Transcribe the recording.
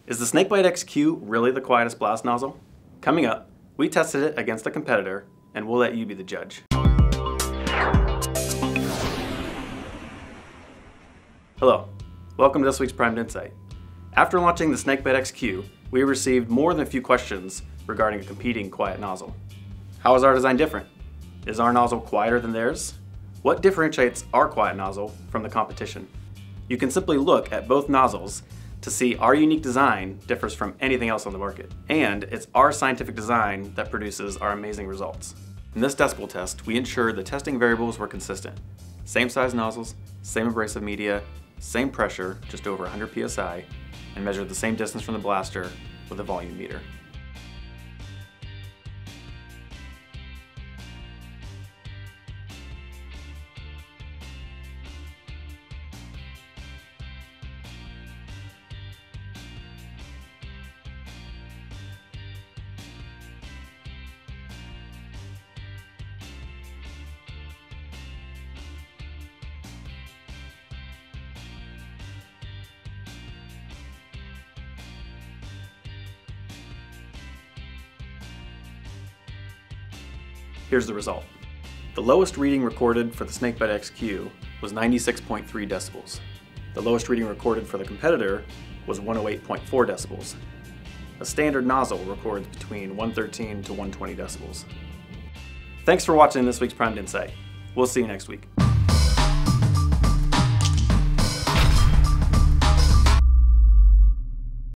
Is the Snakebite XQ really the quietest blast nozzle? Coming up, we tested it against a competitor, and we'll let you be the judge. Hello, welcome to this week's Primed Insight. After launching the Snakebite XQ, we received more than a few questions regarding a competing quiet nozzle. How is our design different? Is our nozzle quieter than theirs? What differentiates our quiet nozzle from the competition? You can simply look at both nozzles to see our unique design differs from anything else on the market. And it's our scientific design that produces our amazing results. In this decibel test, we ensured the testing variables were consistent. Same size nozzles, same abrasive media, same pressure, just over 100 psi, and measured the same distance from the blaster with a volume meter. Here's the result. The lowest reading recorded for the Snakebite XQ was 96.3 decibels. The lowest reading recorded for the competitor was 108.4 decibels. A standard nozzle records between 113 to 120 decibels. Thanks for watching this week's Primed Insight. We'll see you next week.